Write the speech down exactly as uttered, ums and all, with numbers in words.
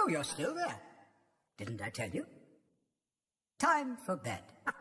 Oh, you're still there. Didn't I tell you? Time for bed.